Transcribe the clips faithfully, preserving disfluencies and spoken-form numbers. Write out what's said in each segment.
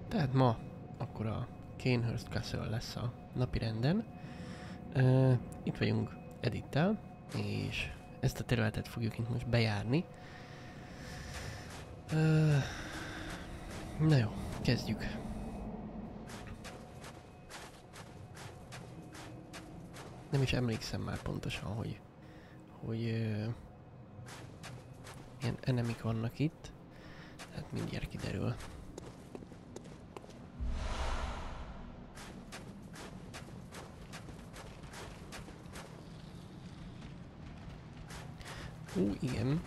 Tehát ma akkor a Cainhurst Castle lesz a napirenden. Uh, itt vagyunk Edittel, és ezt a területet fogjuk itt most bejárni. Uh, na jó, kezdjük. Nem is emlékszem már pontosan, hogy, hogy uh, ilyen enemik vannak itt. Tehát mindjárt kiderül. Ú, igen.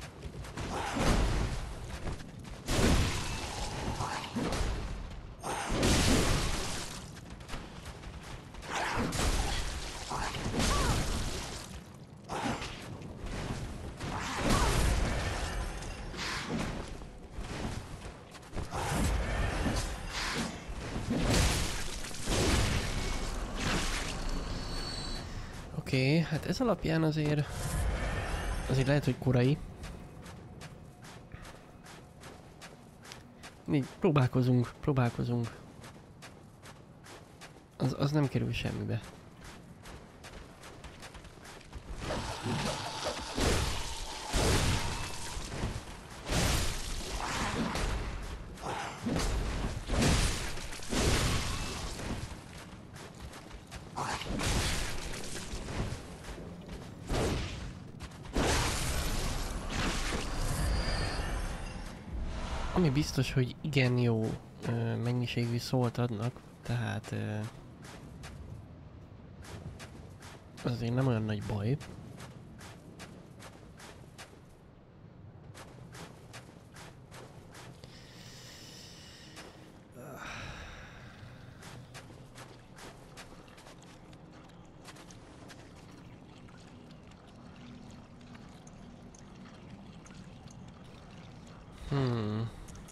Oké, okay, hát ez alapján azért azért lehet, hogy korai. Így próbálkozunk, próbálkozunk. Az, az nem kerül semmibe. Ami biztos, hogy igen jó ö, mennyiségű szólt adnak, tehát ö, az azért nem olyan nagy baj. Hmm.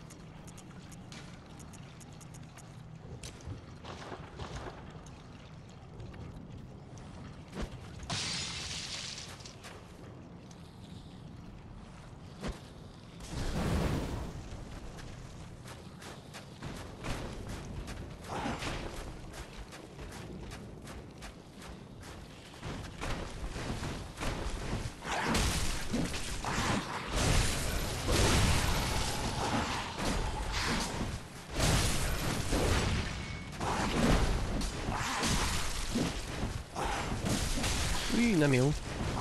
Ű, nem jó.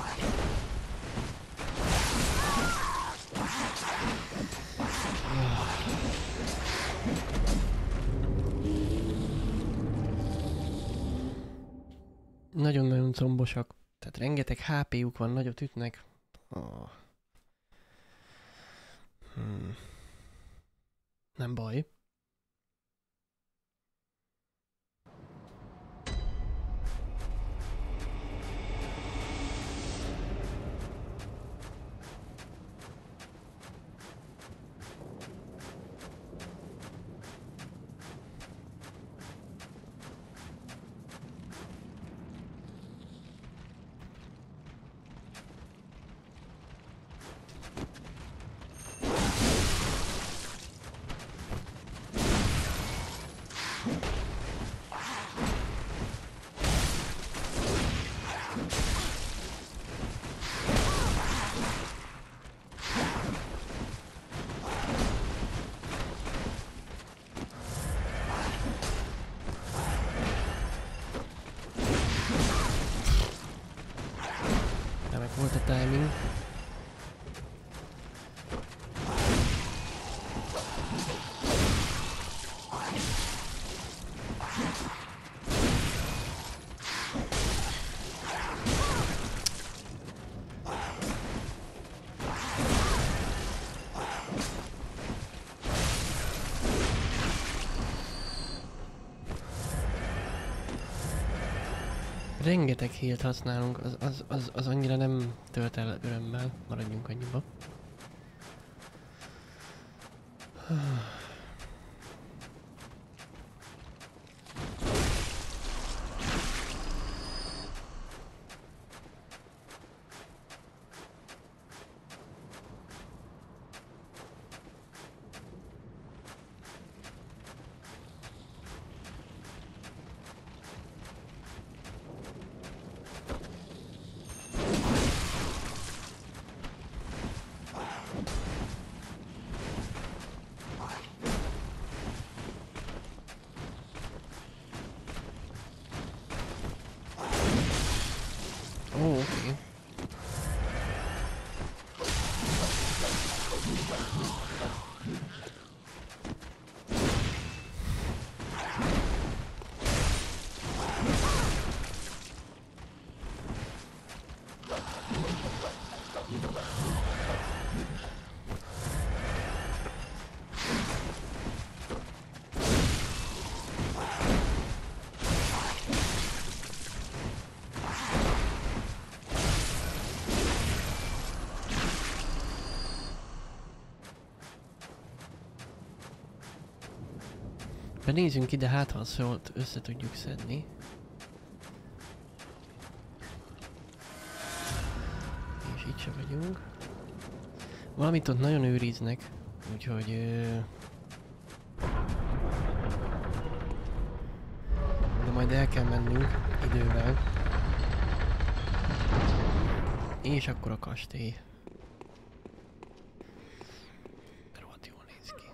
Nagyon-nagyon combosak. Tehát rengeteg há pé-juk van, nagyot ütnek. Oh. Hmm. Nem baj. Remek volt a timing. Rengeteg healt használunk, az, az, az, az annyira nem tölt el örömmel, maradjunk annyiba. Benézünk ide, hát ha szólt össze tudjuk szedni. És itt se vagyunk. Valamit ott nagyon őriznek, úgyhogy... Ö... de majd el kell mennünk idővel. És akkor a kastély. Rohadt jól néz ki.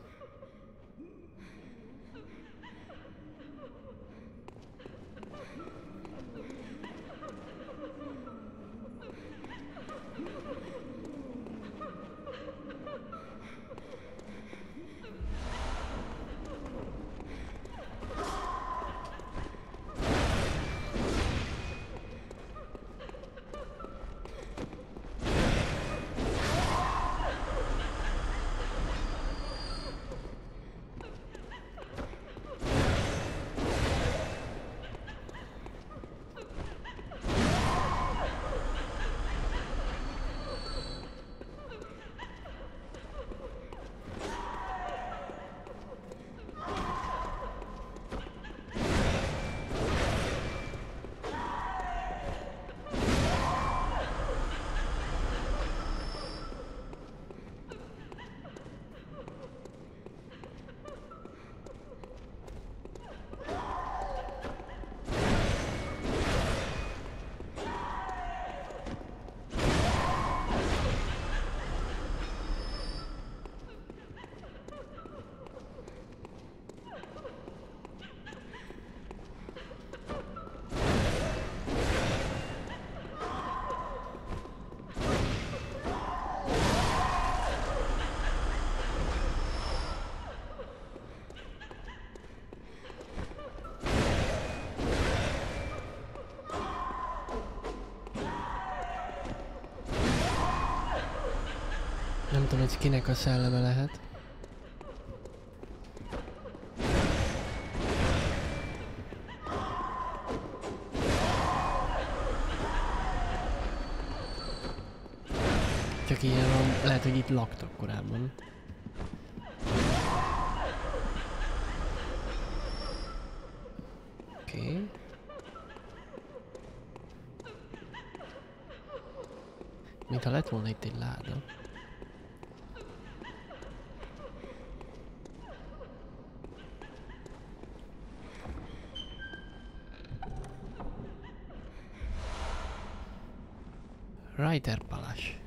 Nem tudom, hogy kinek a szelleme lehet. Csak ilyen van, lehet, hogy itt laktak korábban. Oké. Okay. Mintha lett volna itt egy láda. Reiter Palace.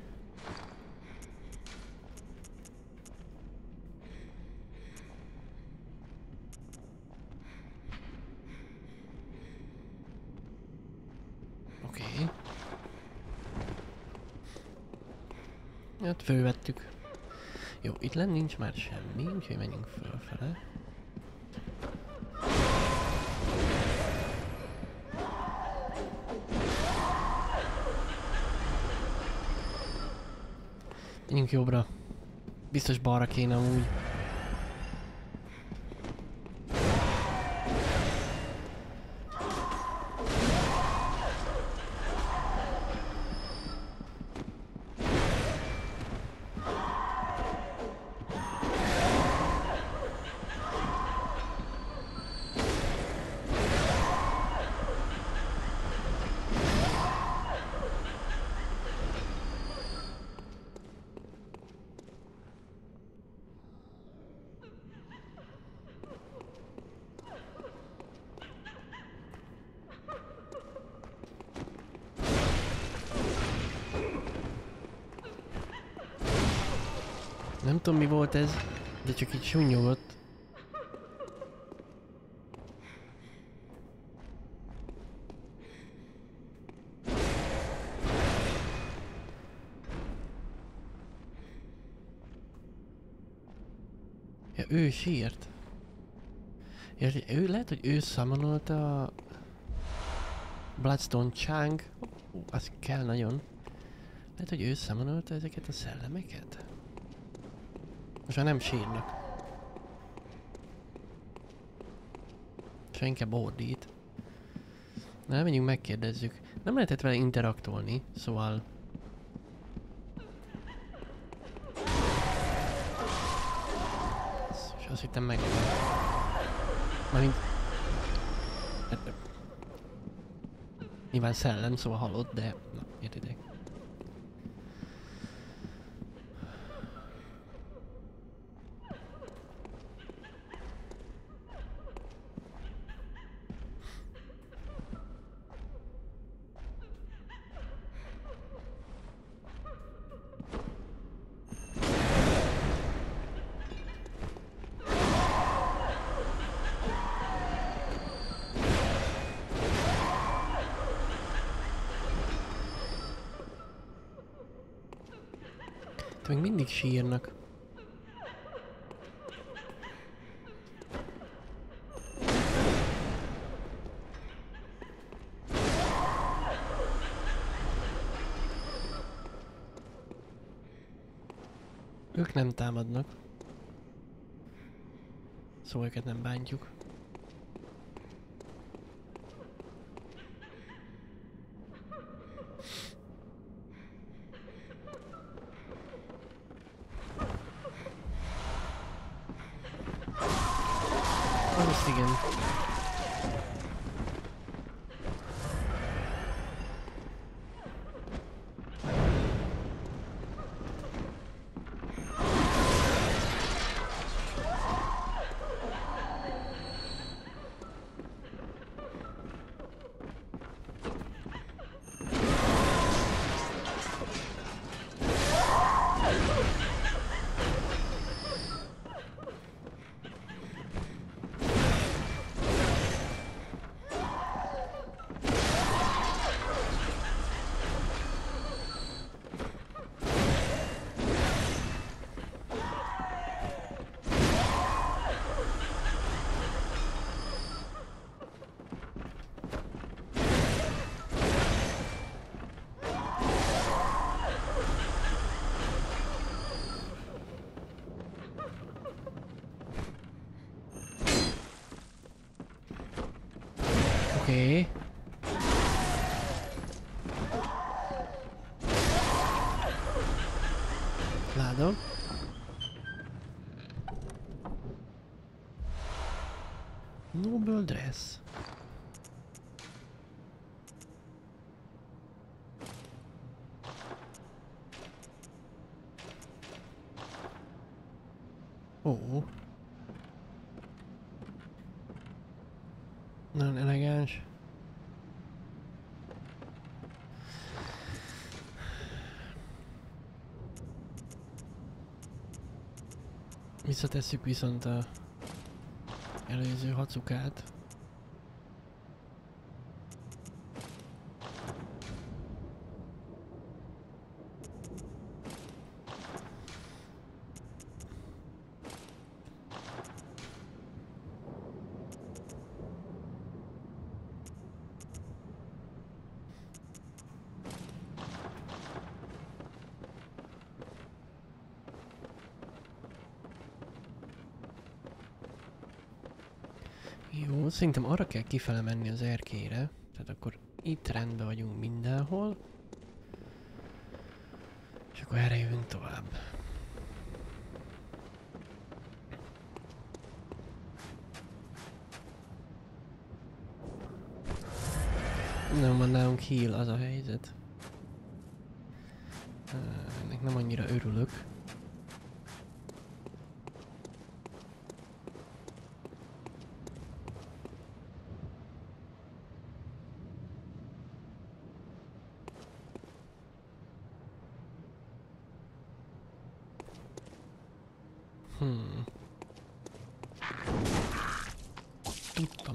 Oké. Okay. Hát fölvettük. Jó, itt lenn nincs már semmi, úgyhogy menjünk fölfele. Menjünk jobbra. Biztos balra kéne amúgy. Nem tudom mi volt ez, de csak így sunnyogott. Ja, ő sírt. Ja, ő lehet, hogy ő summonolta a Bloodstone Chang. Uh, az kell nagyon. Lehet, hogy ő summonolta ezeket a szellemeket? Most már nem sírnak. És inkább ordít. Na, menjünk megkérdezzük. Nem lehetett vele interaktolni, szóval... És azt hittem megvan. Mármint... Nyilván szellem, szóval halott, de... Na, értitek. Még mindig sírnak. Ők nem támadnak. Szóval őket nem bántjuk. Azt igen. Oké. Látom. Noble dress. Ó. Nagyon elegáns. Visszatesszük viszont a előző hacukát. Jó, szerintem arra kell kifele menni az erkélyre. Tehát akkor itt rendben vagyunk mindenhol. És akkor erre jövünk tovább. Nem van nálunk heal, az a helyzet. Ennek nem annyira örülök. Hmm. Tudtam.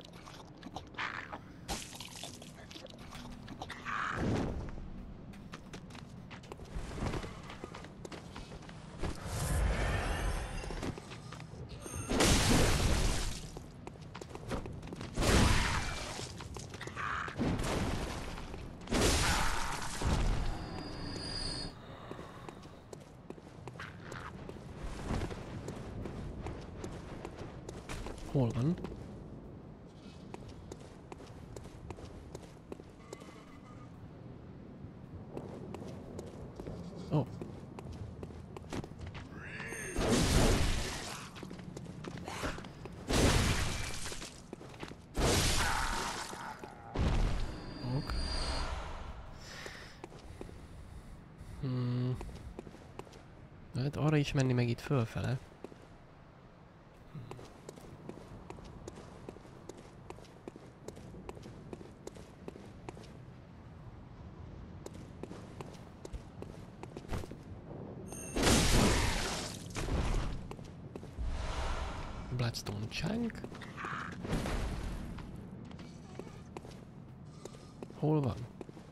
Hol van? Oh. arra is menni, meg itt fölfele. Bloodstone chunk. Hol van?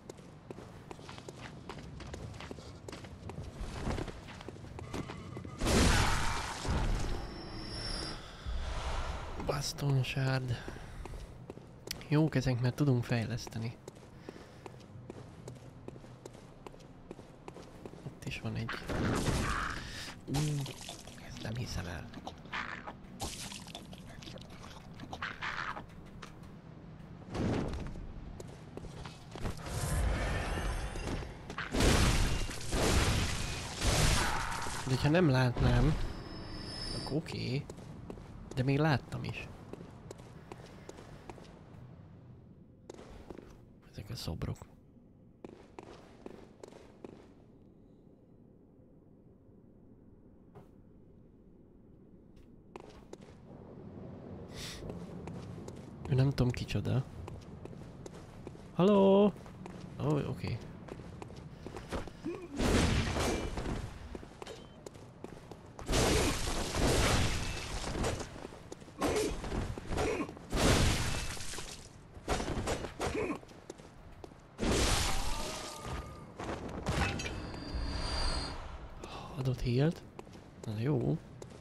Bloodstone shard. Jók ezek, mert tudunk fejleszteni. Itt is van egy... Mm, ezt nem hiszem el. De ha nem látnám, akkor oké. Okay. De még láttam is. Ezek a szobrok. Ő nem tudom kicsoda. Halló! Ó, oh, oké. Okay. Adott healt. Na jó.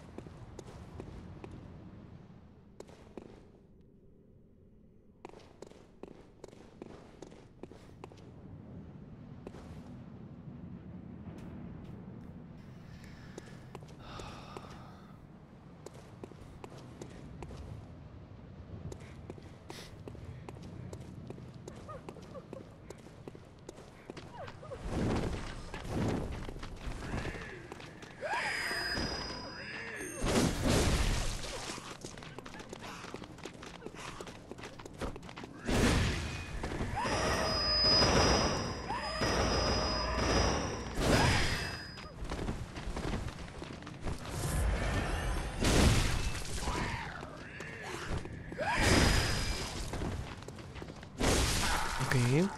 Oké. Okay.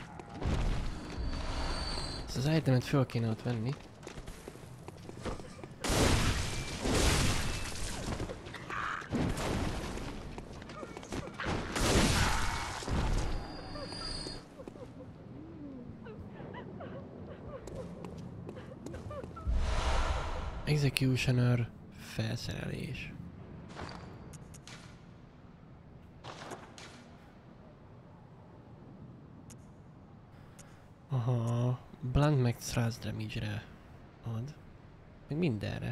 Ezt az itemet föl kéne ott venni. Executioner felszerelés. Aha, blunt meg thrust damage-re ad. Meg mindenre.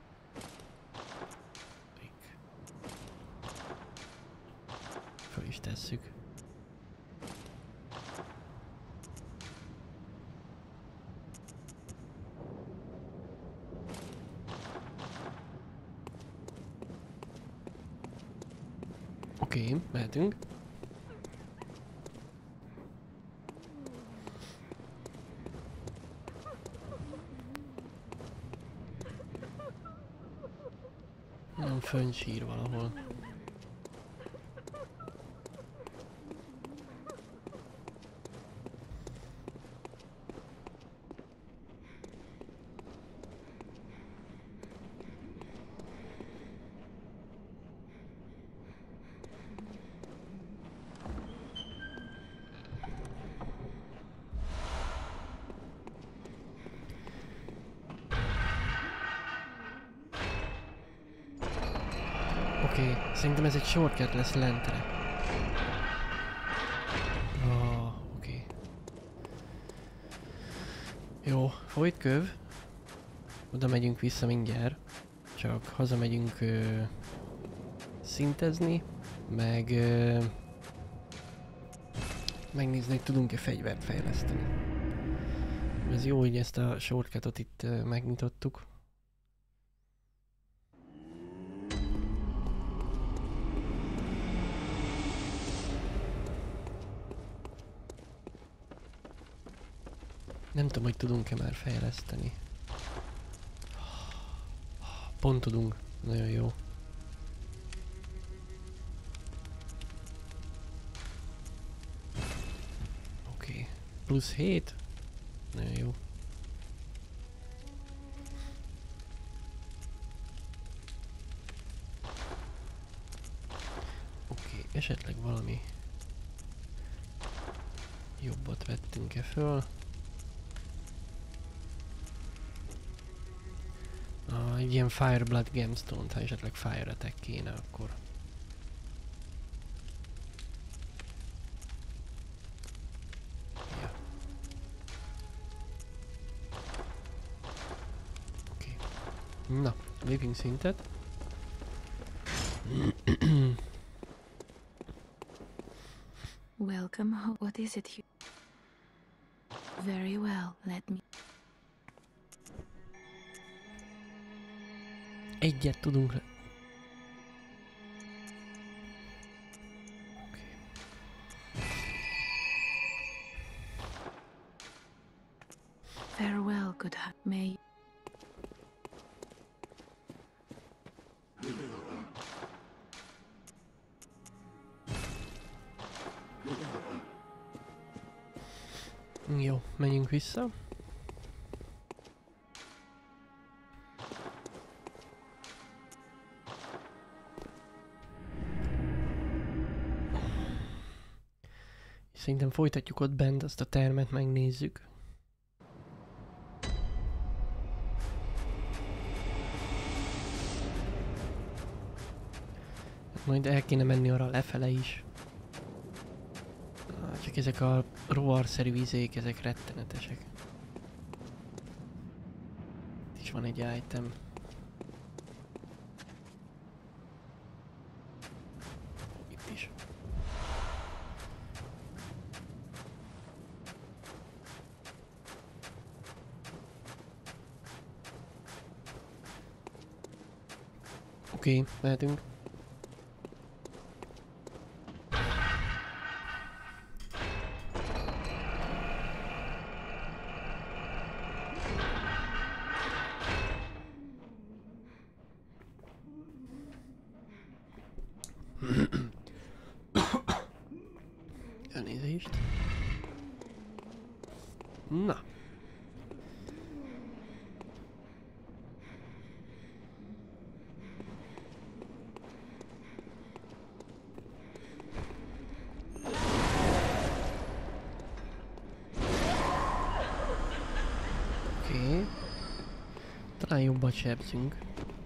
Föl is tesszük. Oké, okay, mehetünk. Nem fönnsír valahol. Oké, okay, szerintem ez egy shortcut lesz lentre. Oh, oké. Okay. Jó, folyt köv. Oda megyünk vissza mindjárt. Csak hazamegyünk ö, szintezni, meg ö, megnézni, hogy tudunk-e fegyvert fejleszteni. Ez jó, hogy ezt a shortcutot itt ö, megnyitottuk. Nem tudom, hogy tudunk-e már fejleszteni. pont tudunk. Nagyon jó. Oké. Okay. Plusz hét. Nagyon jó. Oké, okay. Esetleg valami jobbat vettünk-e föl? Ah, egy ilyen Fireblood Gemstone-t, ha esetleg Fire Attack kéne, akkor... Ja. Oké. Okay. Na, lépjünk szintet. Welcome home. What is it you... Very well, let me... Egyet tudunk le... Farewell, good heart. May... Jó, menjünk vissza. Szerintem folytatjuk ott bent, azt a termet megnézzük. Majd el kéne menni arra lefele is. Csak ezek a rovarszerű izék, ezek rettenetesek. Itt is van egy item. Itt is. Oké, okay, mehetünk. Elnézést. Na. Oké. Okay. Talán jobbat sebzünk.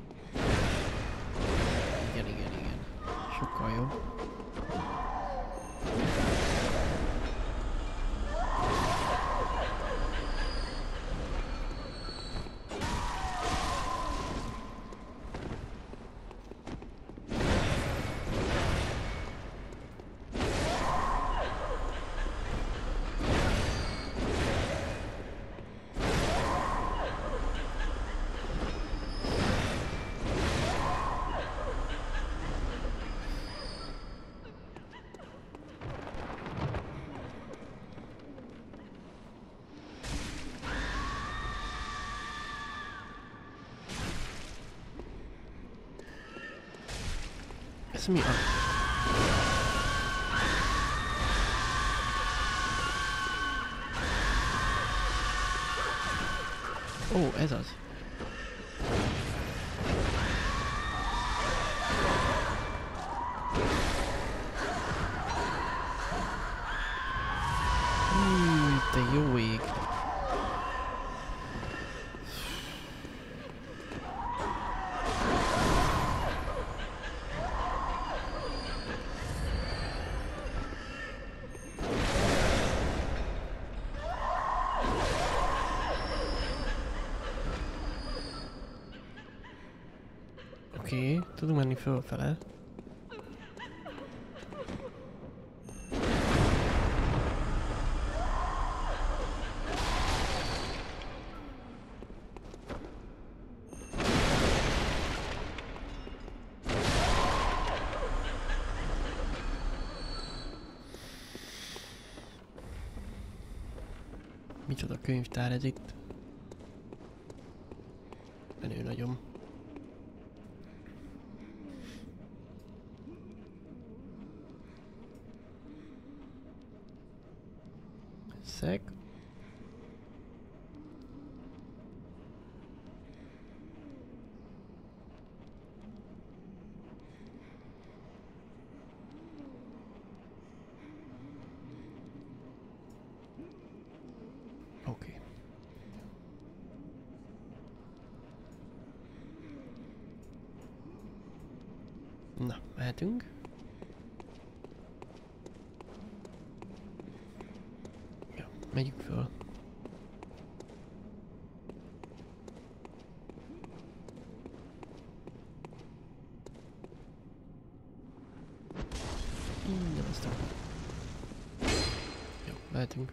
Igen, igen, igen. Sokkal jobb. Ez mi a... Ó, ez az. Hú, te jó ég. Oké, okay, tudunk menni fölfele. Micsoda könyvtár ez itt. Menő nagyon. leszek. Oké. Okay. Na, mehetünk. Ja, megyünk föl. Így, aztán. Jó, mehetünk.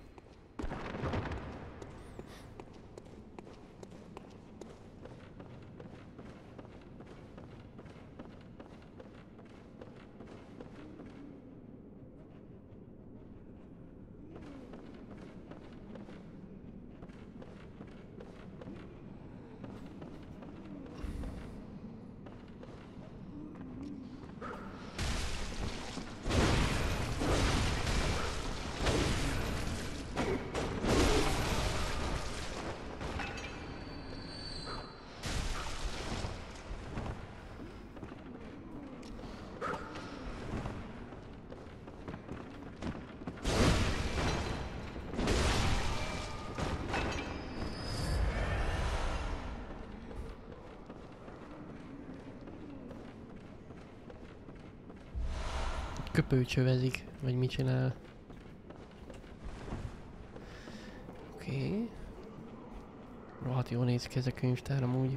Köpőcsövezik, vagy mit csinál. Oké. Okay. Rohadt jól néz ki ez a könyvtár amúgy.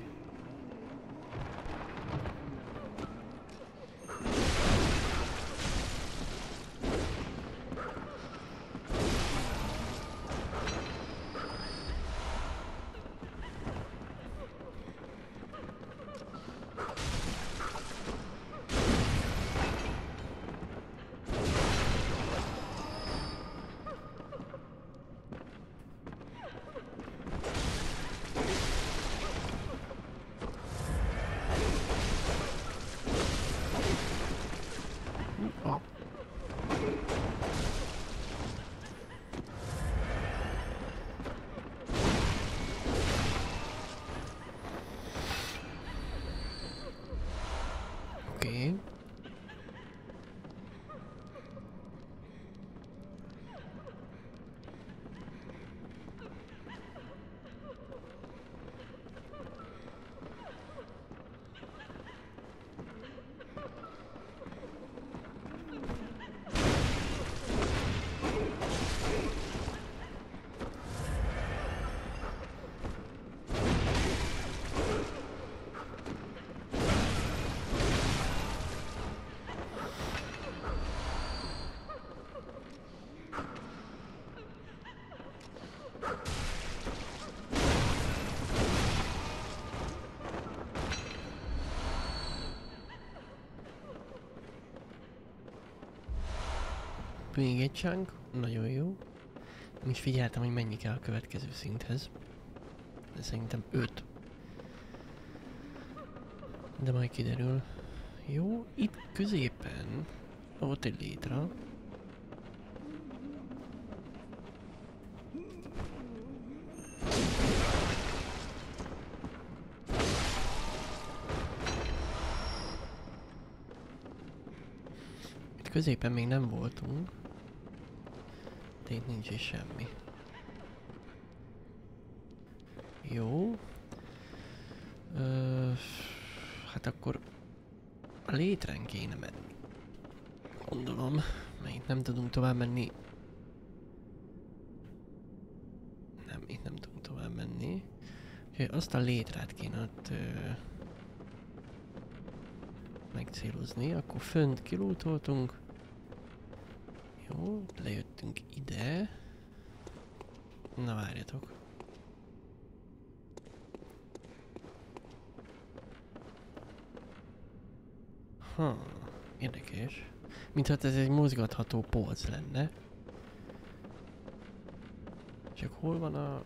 Oké. Még egy chunk, nagyon jó. Nem is figyeltem, hogy mennyi kell a következő szinthez. De szerintem öt. De majd kiderül. Jó, itt középen volt egy létra. Itt középen még nem voltunk. De itt nincs is semmi. Jó. Ö, hát akkor a létrán kéne menni. Gondolom, mert itt nem tudunk tovább menni. Nem, itt nem tudunk tovább menni. Úgyhogy azt a létrát kéne ott ö, megcélozni. Akkor fönt kilútoltunk. Jó, lejöttünk ide. Na várjatok. Ha, érdekes. Mintha ez egy mozgatható polc lenne. Csak hol van a...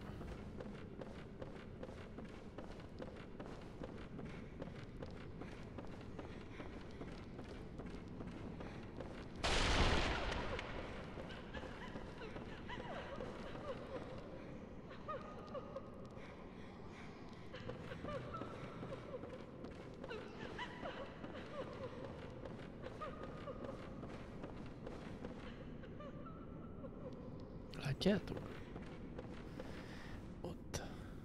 Látjátok? Ott.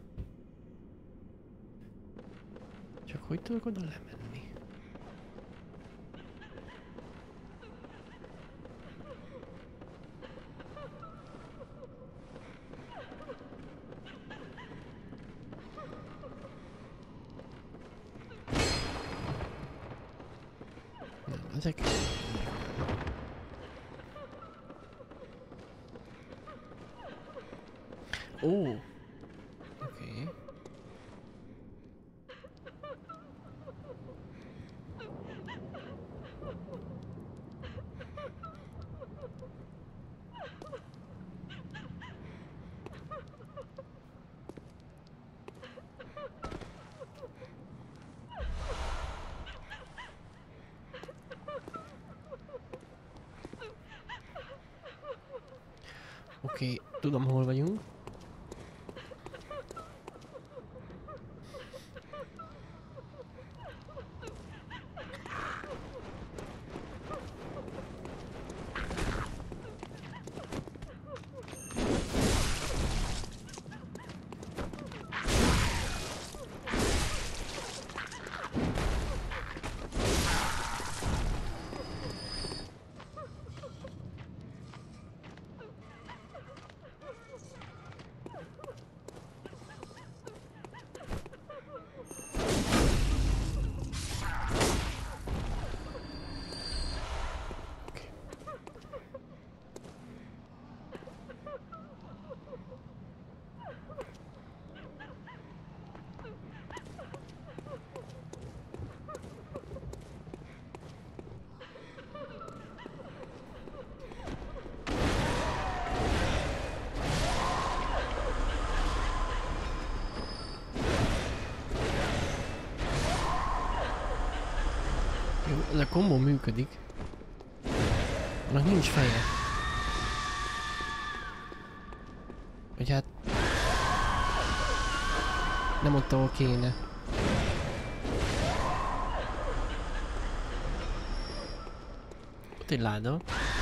Csak hogy tudok oda lemenni? Nem, ezek... Ó! Oké. Okay. Oké, okay, tudom hol vagyunk. Ez a kombó működik. Annak nincs feje. Vagy hát... Nem ott, ahol kéne. Ott egy láda.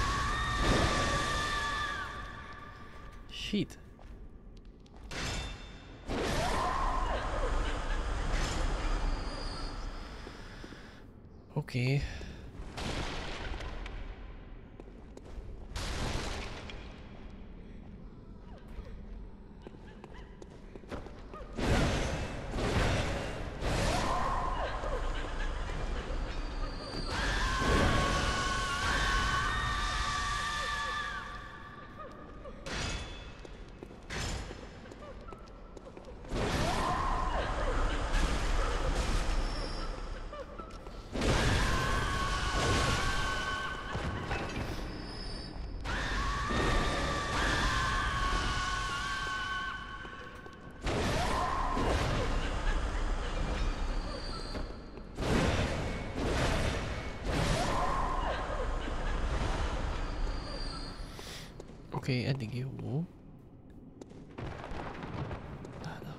Shit. Oké. Okay. Oké, okay, eddig jó. Láda.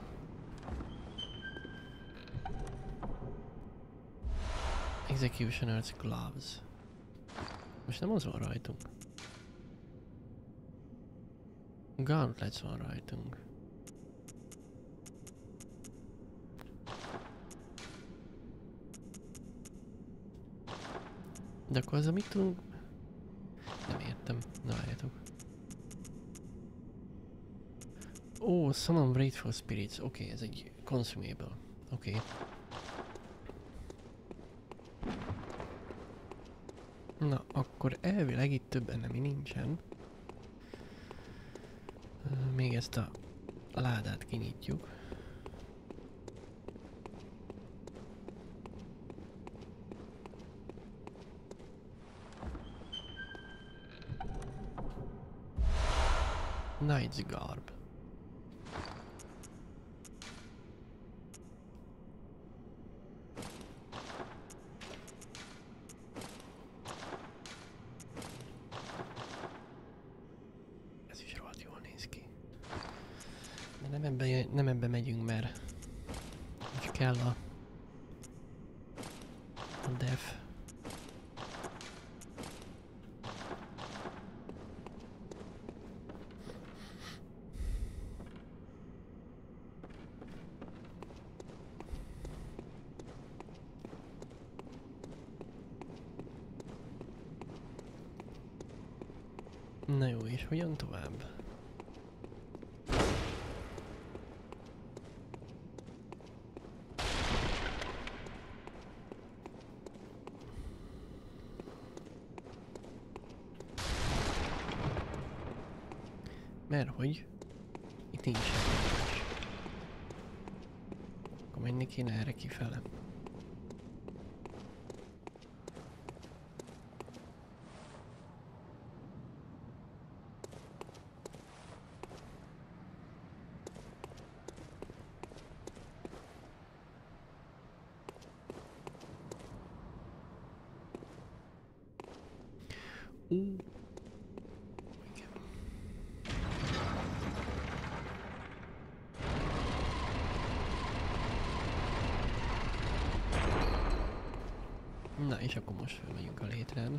Executioner's gloves. Most nem az van rajtunk. Gauntlets van rajtunk. De akkor az, amit tudunk... Nem értem. Na, várjátok. Ó, oh, summon grateful spirits. Oké, okay, ez egy consumable. Oké. Okay. Na, akkor elvileg itt több enemi nincsen. Még ezt a ládát kinyitjuk. Knight's Garb. Ez is rohadt jól néz ki. De nem ebbe, nem ebbe megyünk, mert most kell a, a def. Na jó, és hogyan tovább? Mert hogy itt nincs semmi. Akkor menni kéne erre kifele. Ú. Igen. Na és akkor most felmegyünk a létrán.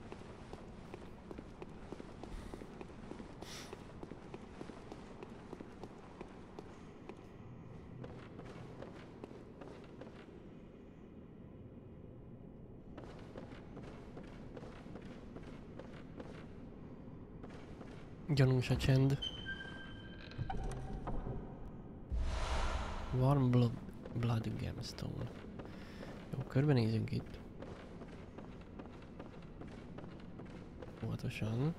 Gyanús a csend. Warm blood, blood gemstone. Jó, körbenézünk itt. Óvatosan.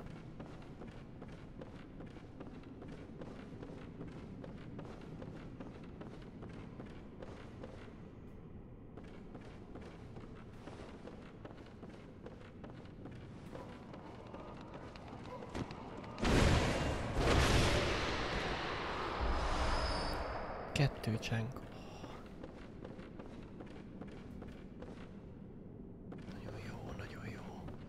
Kettő csánk. Nagyon jó, nagyon jó.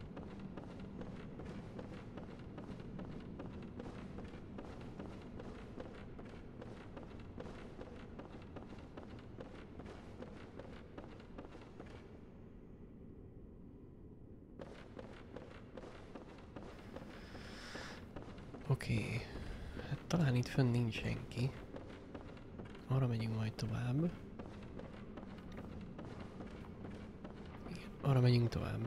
Oké. Okay. Hát talán itt fönn nincs senki. Arra megyünk majd tovább. Igen, arra megyünk tovább.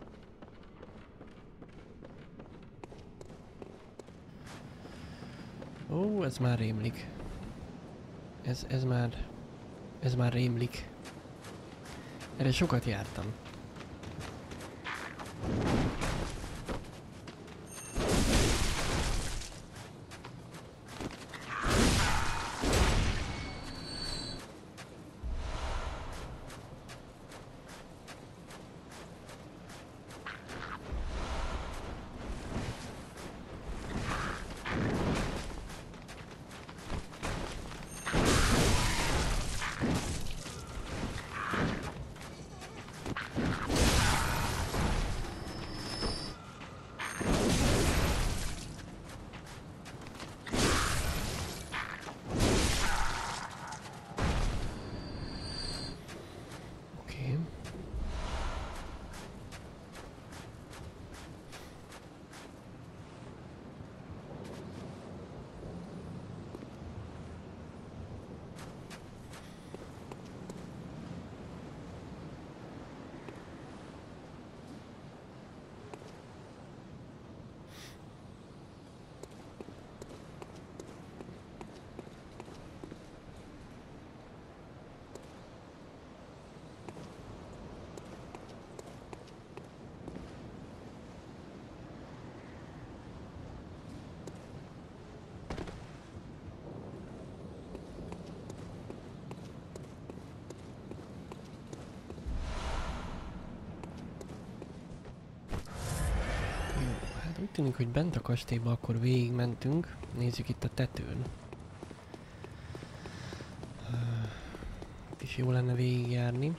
Ó, ez már rémlik. Ez, ez már... Ez már rémlik. Erre sokat jártam. Úgy tűnik, hogy bent a kastélyba akkor végigmentünk. Nézzük itt a tetőn. Itt is jó lenne végigjárni.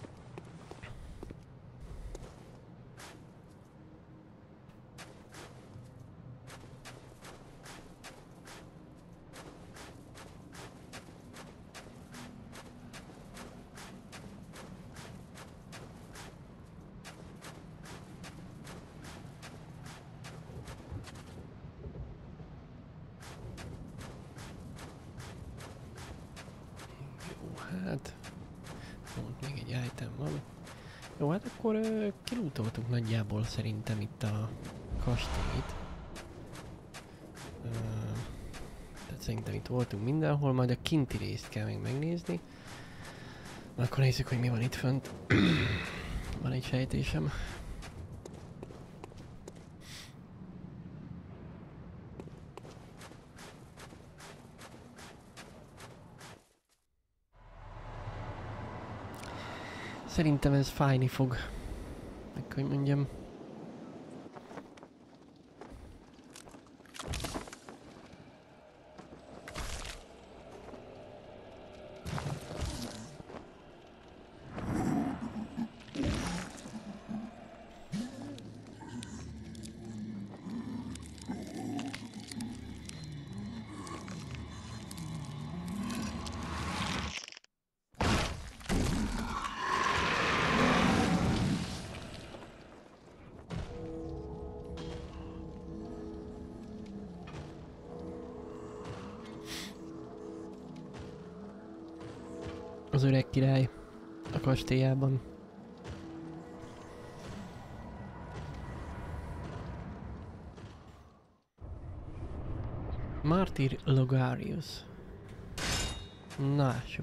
Hát, ott még egy item van. Jó, hát akkor uh, kilútoltuk nagyjából szerintem itt a kastélyt. Tehát szerintem itt voltunk mindenhol, majd a kinti részt kell még megnézni. Akkor nézzük, hogy mi van itt fönt. Van egy sejtésem. Szerintem ez fájni fog. Meg hogy mondjam. Az öreg király a kastélyában. Martyr Logarius. Na, lássuk.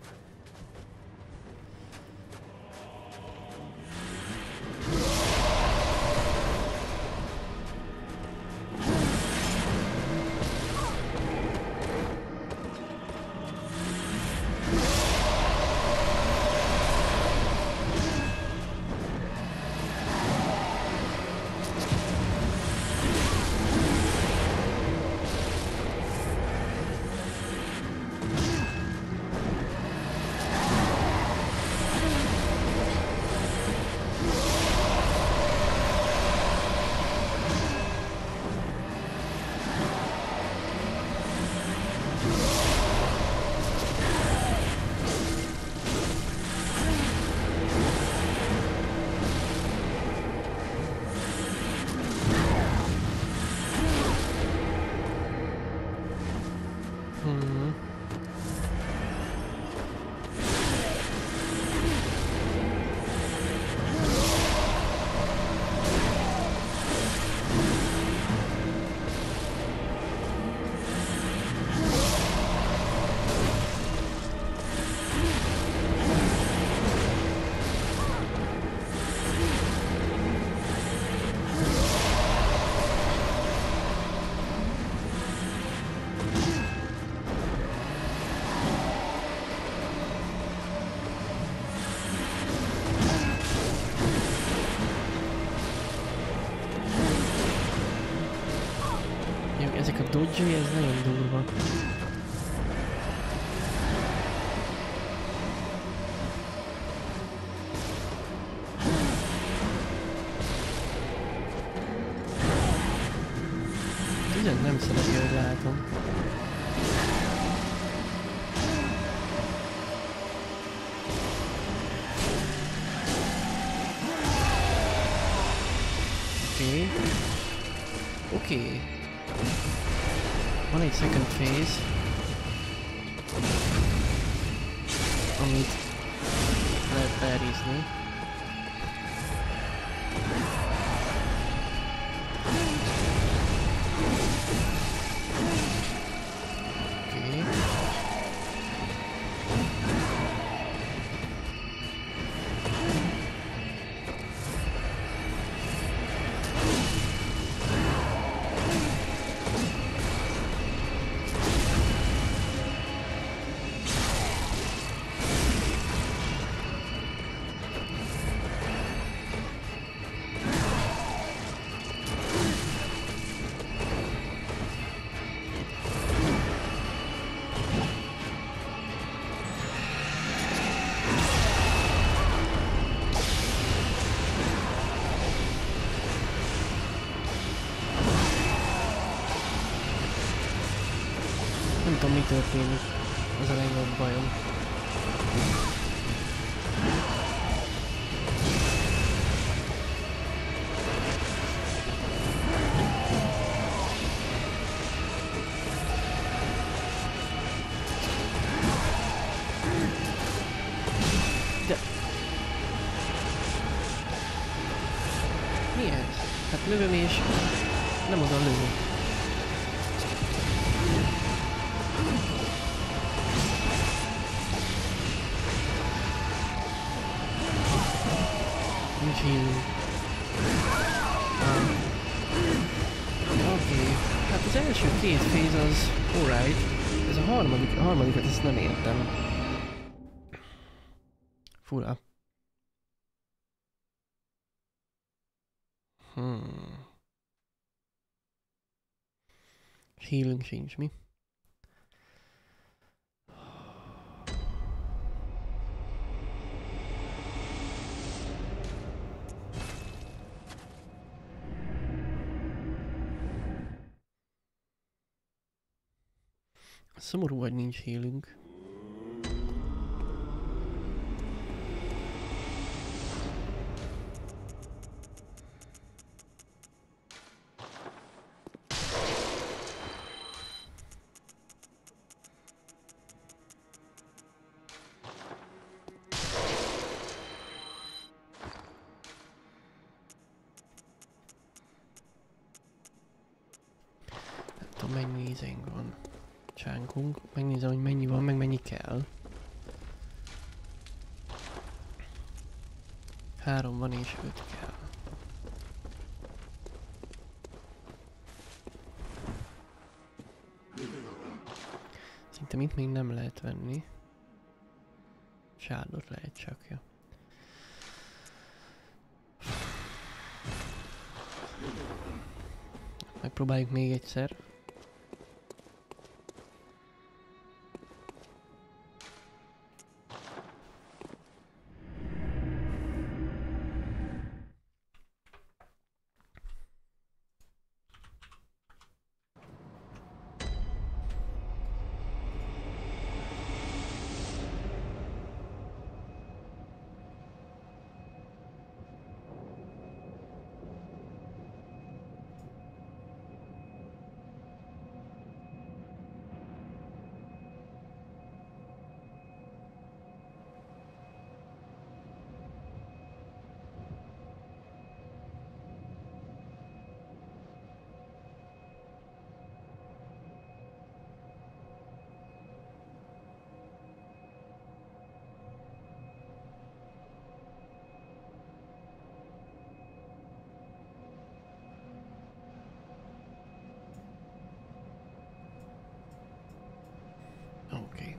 Ezek a dodge-i, ez nagyon durva. Ugyan nem szereti, hogy látom. Oké. Okay. Oké. Okay. Van egy second phase, amit lehet berízni. Oké. Nem tudom, mi történik. Ez a legnagyobb bajom. De... Mi ez? Hát lövöm és nem oda lövöm. heal. Ah. Oké. Okay. Hát az első két phase az alright. Ez a harmadik, a harmadikat ezt nem értem. Fura. Hmm. Healünk sincs, mi? Szomorú, hogy nincs healünk. Nem tudom, mennyi ízénk van. Csánkunk. Megnézem, hogy mennyi van, meg mennyi kell. Három van és öt kell. Szerintem itt még nem lehet venni. Sárdot lehet csak, ja. Megpróbáljuk még egyszer. Oké.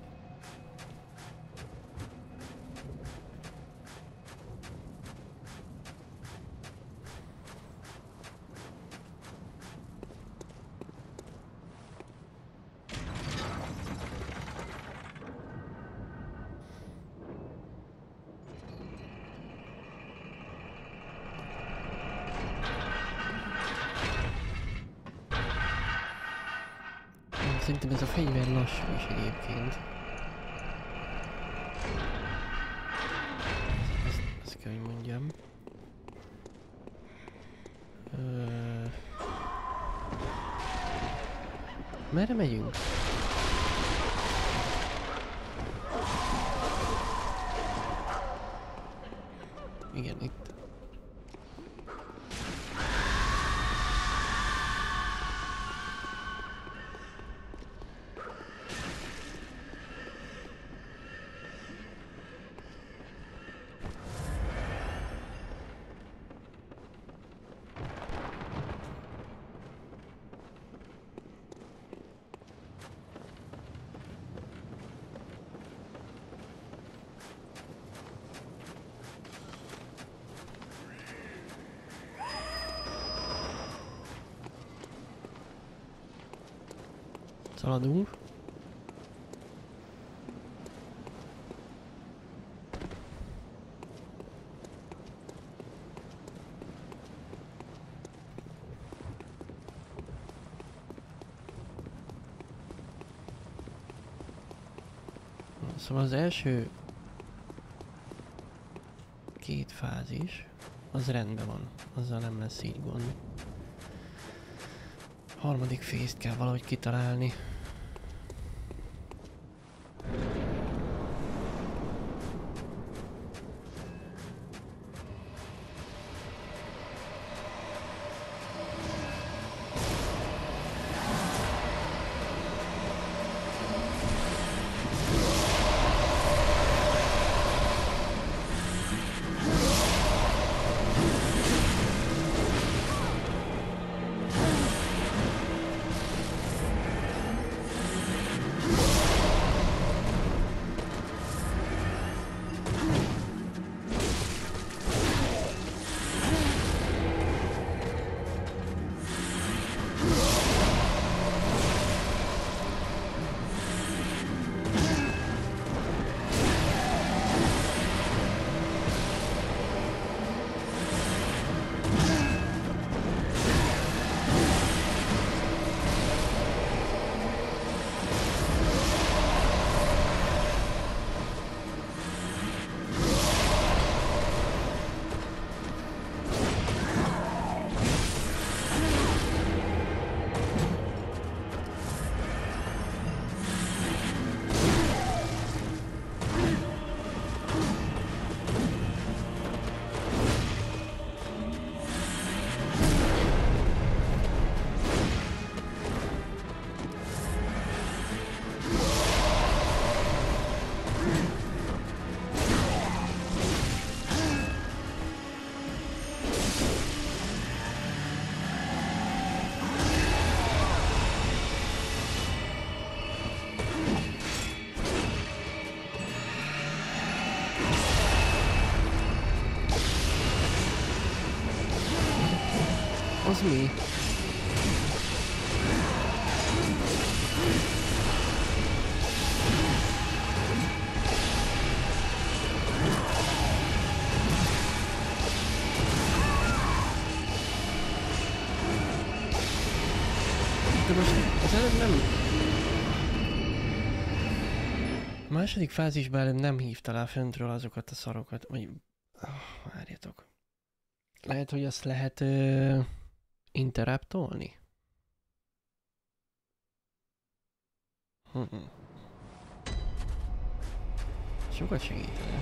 Szerintem ez a fegyver lassú is egyébként. Ezt, ezt kell, hogy mondjam. Ö... Merre megyünk? Igen, itt. Szaladunk. Szóval az első két fázis, az rendben van, azzal nem lesz így gond. Harmadik phase-t kell valahogy kitalálni. Az mi? De most az előbb nem... A második fázisban előbb nem hívta le föntről azokat a szarokat, vagy... Oh, várjatok. Lehet, hogy azt lehet ö... interruptolni? Hmm. Sokat segítene.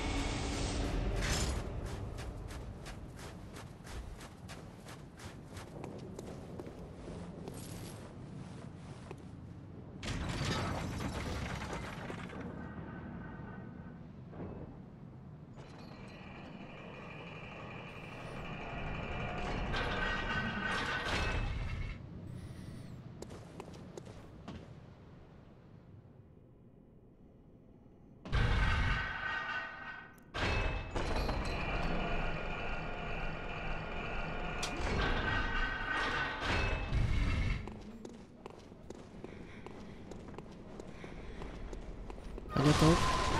Hagyjatok.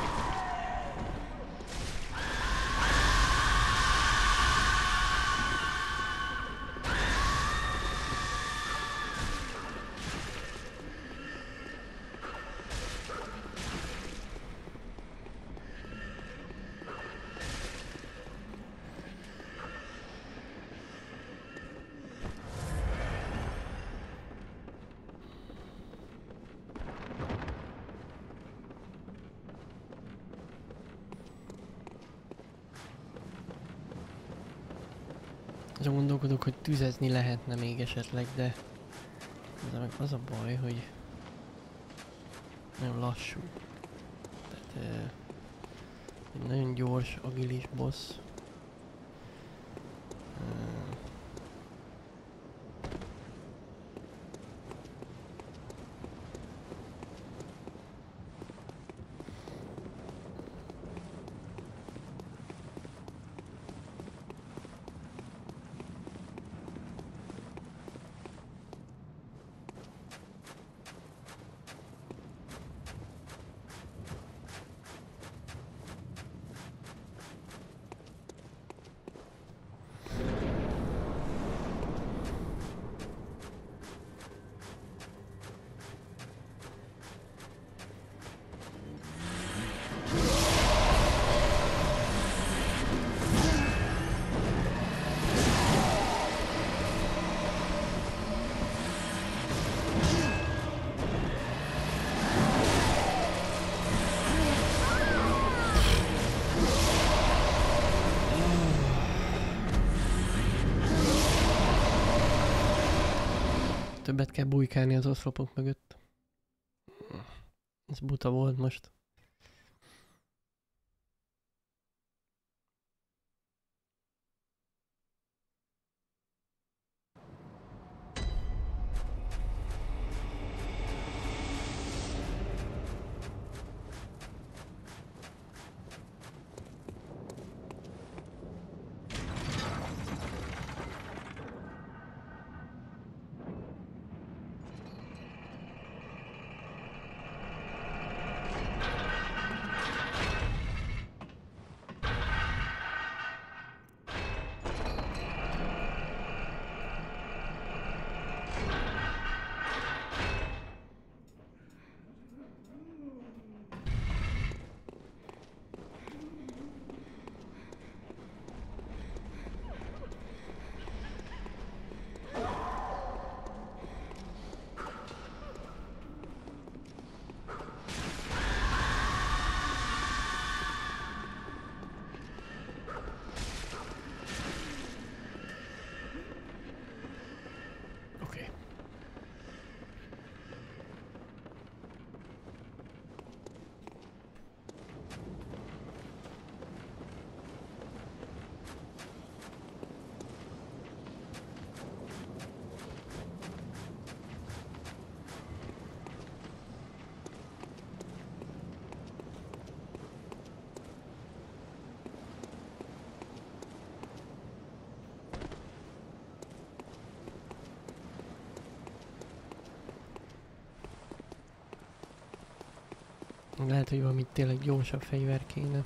Azon gondolkodok, hogy tüzezni lehetne még esetleg, de az a, az a baj, hogy nagyon lassú. Tehát uh, egy nagyon gyors, agilis boss. Uh, Többet kell bujkálni az oszlopok mögött. Ez buta volt most. Lehet, hogy valami tényleg gyorsabb fegyver kéne.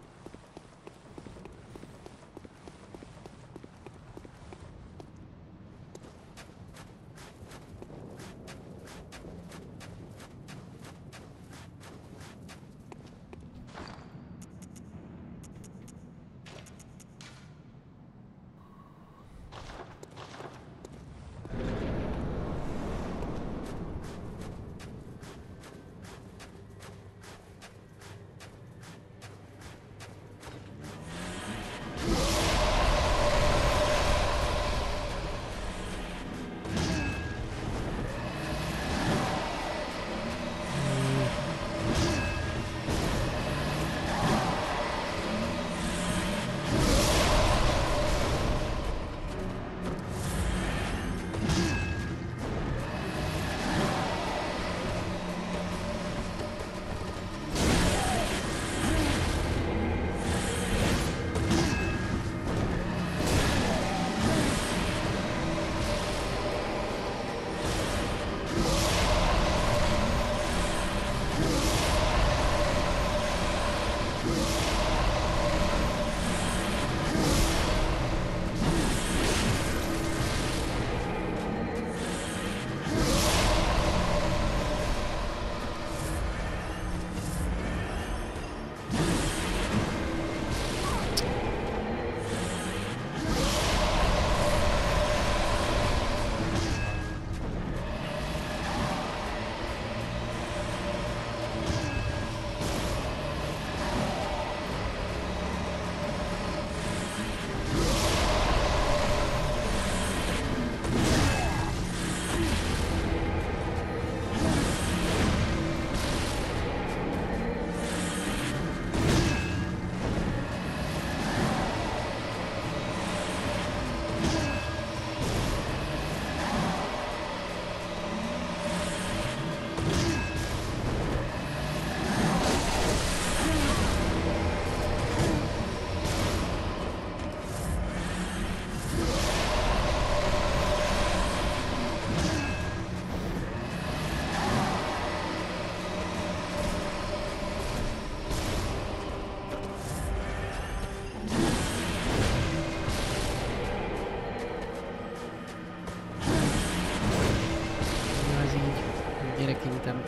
Gyerekintem.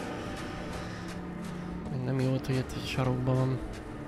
Még nem jó, hogy itt a sarokban van.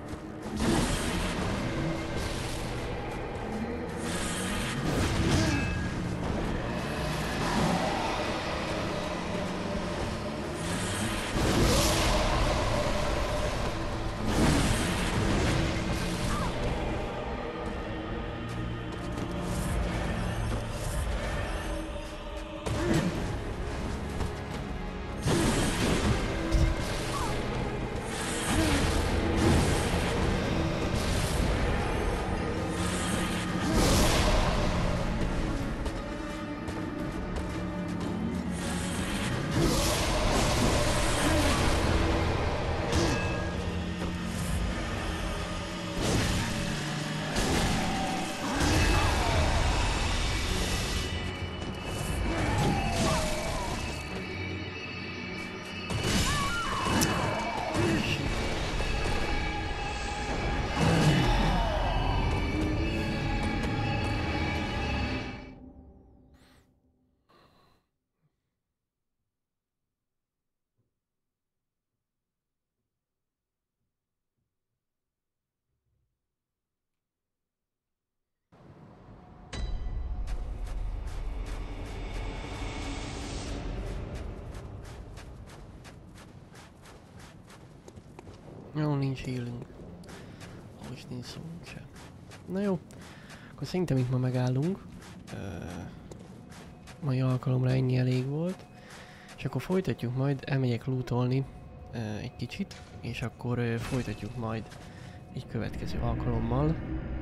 Jó, nincs healing. Most nincs szó se. Na jó, akkor szerintem itt ma megállunk. Uh, mai alkalomra ennyi elég volt. És akkor folytatjuk majd, elmegyek lootolni uh, egy kicsit, és akkor uh, folytatjuk majd egy következő alkalommal.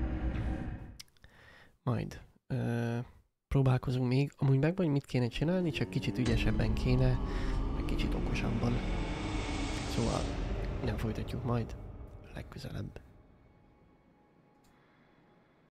Majd uh, próbálkozunk még. Amúgy meg vagy mit kéne csinálni, csak kicsit ügyesebben kéne, meg kicsit okosabban. Szóval nem folytatjuk majd legközelebb.